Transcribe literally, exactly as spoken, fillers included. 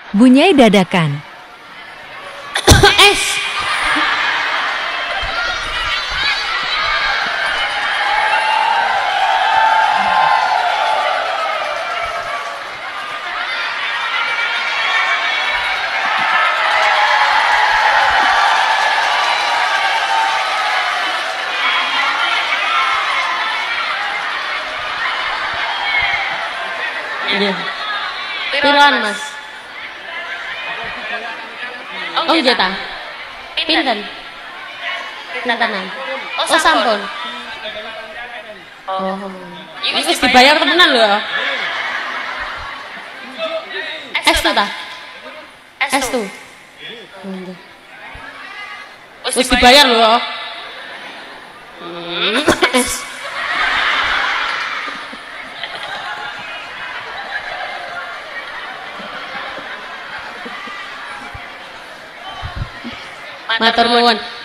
Bunyai dadakan. Es. Piroan Mas? Oh jatah. Pinten? Pintenan. Oh sampun. Oh. Wis dibayar temenan lho. Es tuh ta? Es tuh. Wis dibayar lho. Es. Matur nuwun.